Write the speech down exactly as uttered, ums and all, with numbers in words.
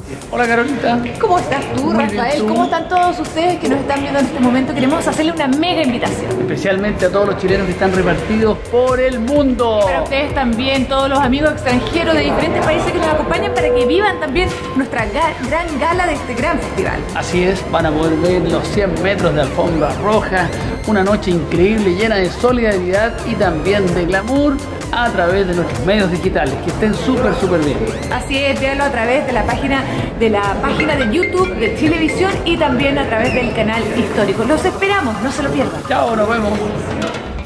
Hola Carolita. ¿Cómo estás tú, Muy bien, Rafael? ¿tú? ¿Cómo están todos ustedes que nos están viendo en este momento? Queremos hacerle una mega invitación. Especialmente a todos los chilenos que están repartidos por el mundo. Para ustedes también, todos los amigos extranjeros de diferentes países que nos acompañan para que vivan también nuestra ga gran gala de este gran festival. Así es, van a poder ver los cien metros de alfombra roja, una noche increíble llena de solidaridad y también de glamour a través de nuestros medios digitales, que estén súper, súper bien. Así es, véanlo a través de la página de la página de YouTube de Chilevisión y también a través del canal histórico. Los esperamos, no se lo pierdan. Chao, nos vemos.